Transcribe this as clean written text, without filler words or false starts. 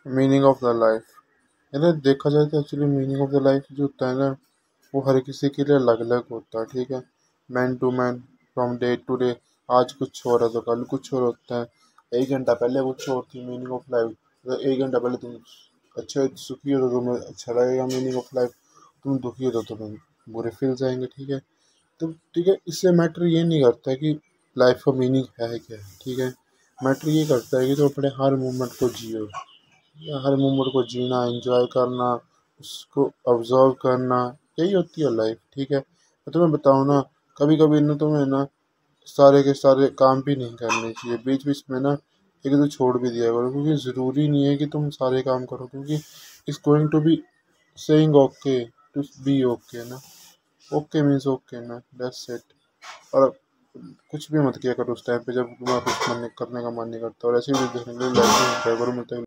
Meaning of the life, यानी देखा जाए तो actually meaning of the life जो होता है ना, वो हर किसी के लिए अलग अलग होता है। ठीक है, man to man, from day to day. आज कुछ और है तो कल कुछ और होता है। एक घंटा पहले कुछ और थी मीनिंग ऑफ लाइफ। तो एक घंटा पहले तुम अच्छे सुखी हो तो तुम्हें अच्छा लगेगा मीनिंग ऑफ लाइफ, तुम दुखी हो तो तुम्हें बुरे फील जाएंगे। ठीक है, तो ठीक है, इससे मैटर ये नहीं करता कि लाइफ का मीनिंग है क्या है। ठीक है, मैटर ये करता है कि तुम अपने हर मोमेंट को जियो, या हर मोमेंट को जीना, एंजॉय करना, उसको ऑब्जर्व करना, यही होती है लाइफ। ठीक है, मैं तुम्हें बताऊँ ना, कभी कभी ना तुम्हें ना सारे के सारे काम भी नहीं करने चाहिए, बीच बीच में ना एक दो छोड़ भी दिया करो, क्योंकि ज़रूरी नहीं है कि तुम सारे काम करो, क्योंकि it's going to be saying okay to be okay ना। ओके मीन्स ओके ना, दैट्स इट। और कुछ भी मत किया करो उस टाइम पे जब तुम्हारा कुछ करने का मन नहीं करता, और ऐसे भी देखने के लिए लाइफ में करो, मतलब